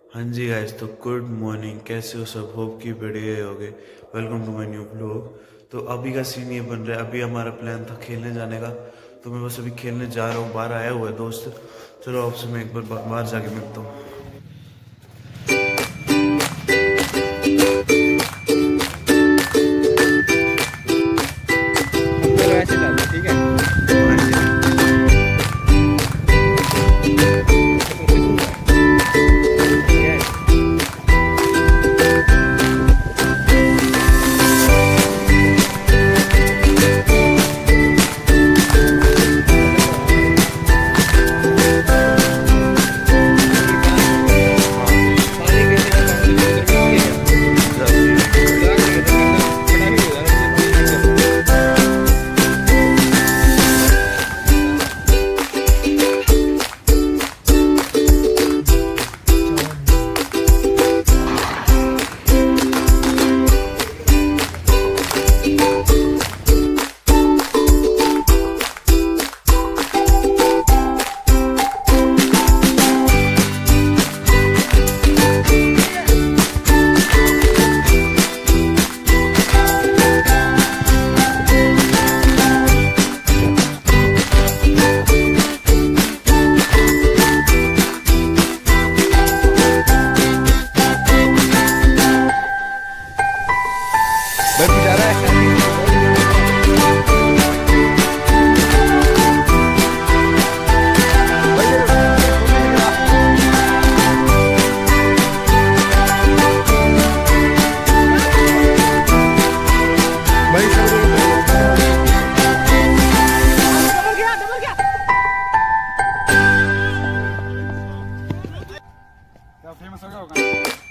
हाँ जी गाइस, तो गुड मॉर्निंग। कैसे हो सब? होप की बढ़िया होगे। Welcome to my new blog. तो अभी का सीन ये बन रहा है। अभी हमारा प्लान था खेलने जाने का, तो मैं बस अभी खेलने जा रहा हूँ। बाहर आया हुआ है दोस्त। चलो आपसे मैं एक बार बाहर जाके मिलता हूँ। ठीक है। फेमस हो गया होगा।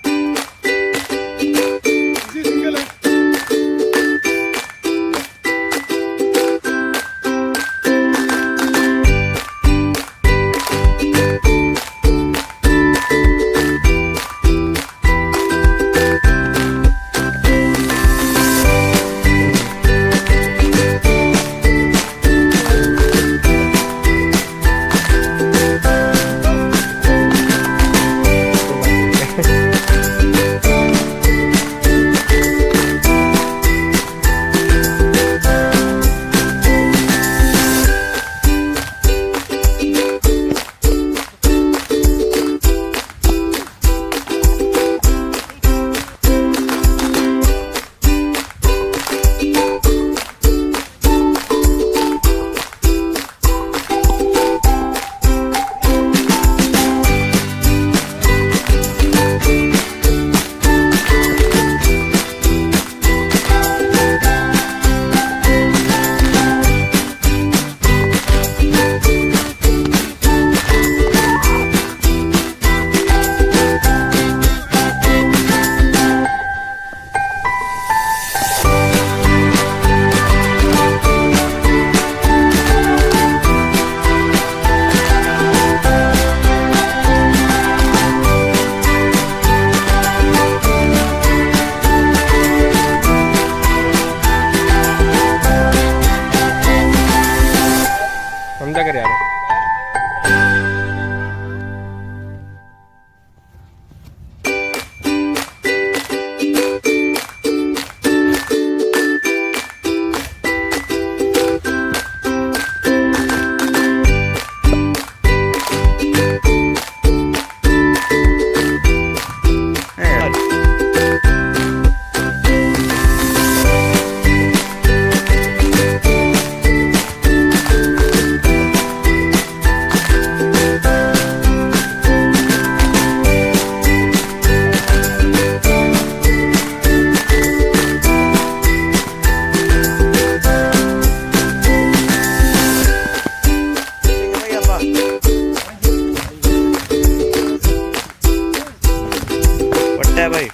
समझा कर यार। भाई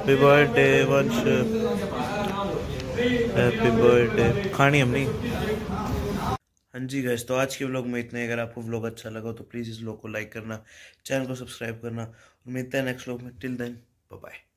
happy birthday Vansh, happy birthday. खानी हम नहीं। हाँ जी गाइस, तो आज के व्लॉग में इतना ही। अगर आपको व्लॉग अच्छा लगा तो प्लीज़ इस व्लॉग को लाइक करना, चैनल को सब्सक्राइब करना, और मिलते हैं नेक्स्ट व्लॉग में। Till then bye bye.